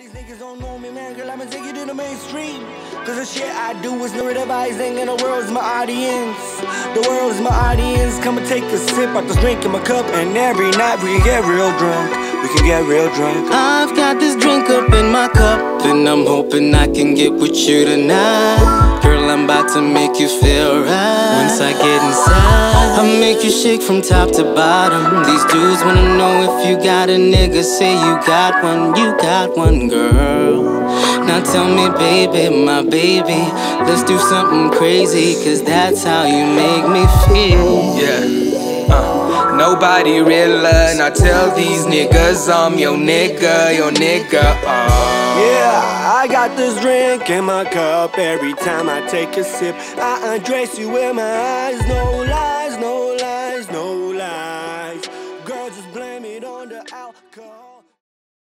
these niggas don't know me, man, girl, I'ma take you to the mainstream. Cause the shit I do is notarizing and the world's my audience. The world is my audience. Come and take a sip out this drink in my cup, and every night we can get real drunk. We can get real drunk. I've got this drink up in my cup, and I'm hoping I can get with you tonight. Girl, I'm about to make you feel right. Once I get inside, I'll make you shake from top to bottom. These dudes wanna know if you got a nigga. Say you got one, girl. Now tell me, baby, my baby, let's do something crazy, cause that's how you make me feel. Yeah, nobody realer, and I tell these niggas I'm your nigga, Yeah, I got this drink in my cup. Every time I take a sip, I undress you with my eyes. No lies, no